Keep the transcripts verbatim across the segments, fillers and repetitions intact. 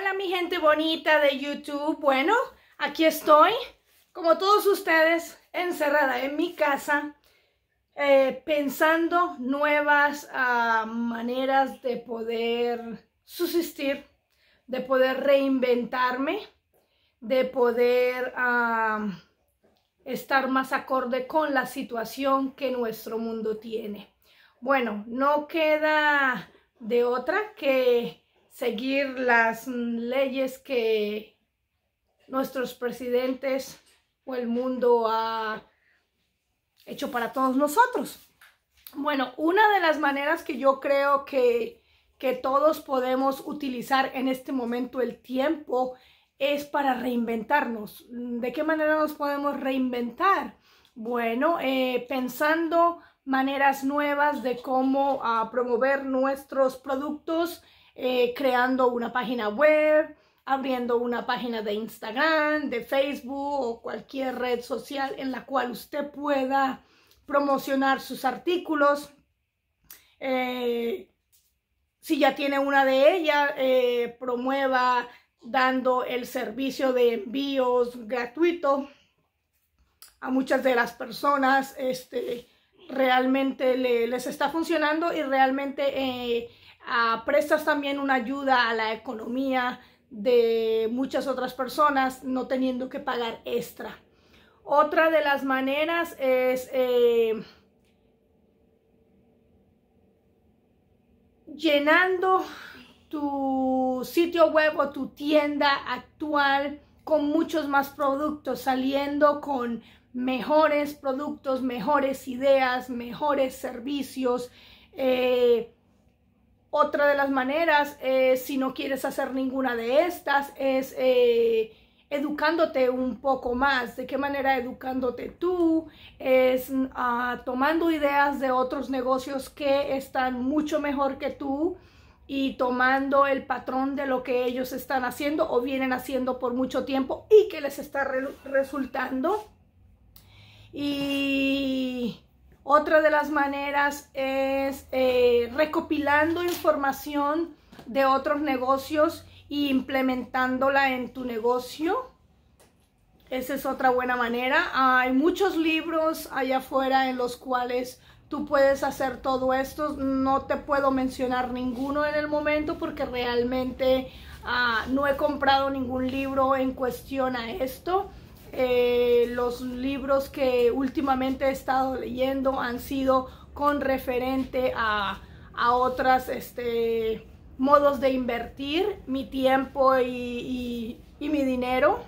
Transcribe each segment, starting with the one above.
Hola mi gente bonita de YouTube. Bueno, aquí estoy, como todos ustedes, encerrada en mi casa, eh, pensando nuevas uh, maneras de poder subsistir, de poder reinventarme, de poder uh, estar más acorde con la situación que nuestro mundo tiene. Bueno, no queda de otra que seguir las leyes que nuestros presidentes o el mundo ha hecho para todos nosotros. Bueno, una de las maneras que yo creo que, que todos podemos utilizar en este momento el tiempo es para reinventarnos. ¿De qué manera nos podemos reinventar? Bueno, eh, pensando maneras nuevas de cómo uh, promover nuestros productos, eh, creando una página web, abriendo una página de Instagram, de Facebook o cualquier red social en la cual usted pueda promocionar sus artículos. Eh, si ya tiene una de ellas, eh, promueva dando el servicio de envíos gratuito a muchas de las personas. Este, realmente le, les está funcionando y realmente eh, uh, prestas también una ayuda a la economía de muchas otras personas, no teniendo que pagar extra. Otra de las maneras es eh, llenando tu sitio web o tu tienda actual con muchos más productos, saliendo con mejores productos, mejores ideas, mejores servicios. Eh, otra de las maneras, es, si no quieres hacer ninguna de estas, es eh, educándote un poco más. ¿De qué manera educándote tú? Es uh, tomando ideas de otros negocios que están mucho mejor que tú y tomando el patrón de lo que ellos están haciendo o vienen haciendo por mucho tiempo y que les está re resultando. Y otra de las maneras es eh, recopilando información de otros negocios e implementándola en tu negocio. Esa es otra buena manera. Hay muchos libros allá afuera en los cuales tú puedes hacer todo esto. No te puedo mencionar ninguno en el momento porque realmente uh, no he comprado ningún libro en cuestión a esto. Eh, los libros que últimamente he estado leyendo han sido con referente a, a otras este, modos de invertir mi tiempo y, y, y mi dinero.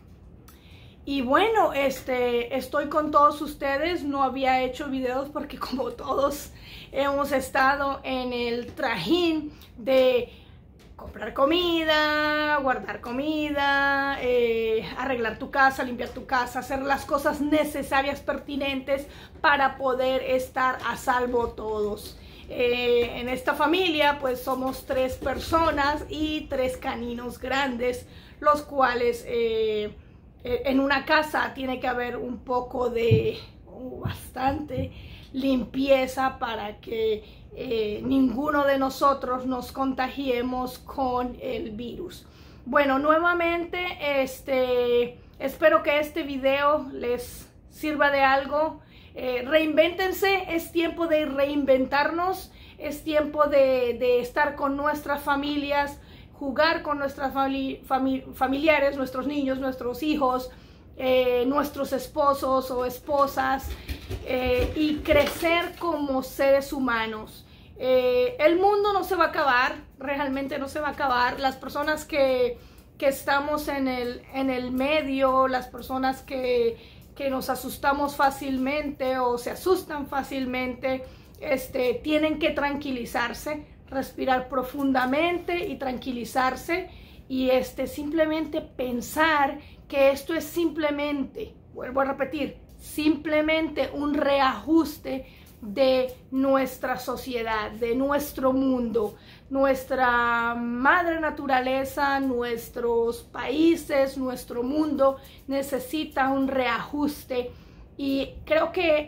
Y bueno, este, estoy con todos ustedes. No había hecho videos porque como todos hemos estado en el trajín de comprar comida, guardar comida, eh, arreglar tu casa, limpiar tu casa, hacer las cosas necesarias, pertinentes para poder estar a salvo todos. Eh, en esta familia pues somos tres personas y tres caninos grandes, los cuales eh, en una casa tiene que haber un poco de, oh, bastante limpieza para que eh, ninguno de nosotros nos contagiemos con el virus. Bueno, nuevamente este, espero que este video les sirva de algo. Eh, reinvéntense, es tiempo de reinventarnos, es tiempo de, de estar con nuestras familias, jugar con nuestras fami fami familiares, nuestros niños, nuestros hijos, eh, nuestros esposos o esposas, eh, y crecer como seres humanos. Eh, el mundo no se va a acabar, realmente no se va a acabar. Las personas que, que estamos en el, en el medio, las personas que, que nos asustamos fácilmente o se asustan fácilmente, este, tienen que tranquilizarse, respirar profundamente y tranquilizarse y este, simplemente pensar que esto es simplemente, vuelvo a repetir, simplemente un reajuste de nuestra sociedad, de nuestro mundo. Nuestra madre naturaleza, nuestros países, nuestro mundo necesita un reajuste y creo que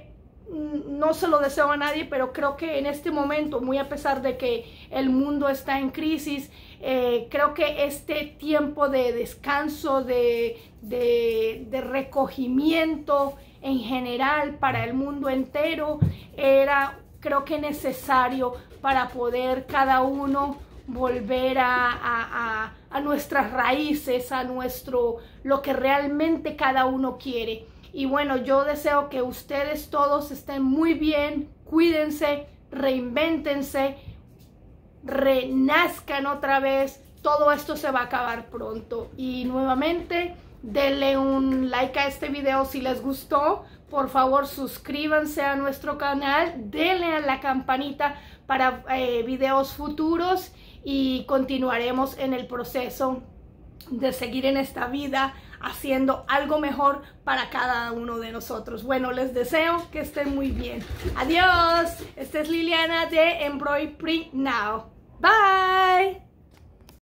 no se lo deseo a nadie, pero creo que en este momento, muy a pesar de que el mundo está en crisis, eh, creo que este tiempo de descanso, de, de, de recogimiento en general para el mundo entero, era creo que necesario para poder cada uno volver a, a, a, a nuestras raíces, a nuestro, lo que realmente cada uno quiere. Y bueno, yo deseo que ustedes todos estén muy bien, cuídense, reinvéntense, renazcan otra vez. Todo esto se va a acabar pronto. Y nuevamente, denle un like a este video si les gustó. Por favor, suscríbanse a nuestro canal, denle a la campanita para eh, videos futuros y continuaremos en el proceso de seguir en esta vida haciendo algo mejor para cada uno de nosotros. Bueno, les deseo que estén muy bien. Adiós. Esta es Liliana de Embroidery Print Now. Bye.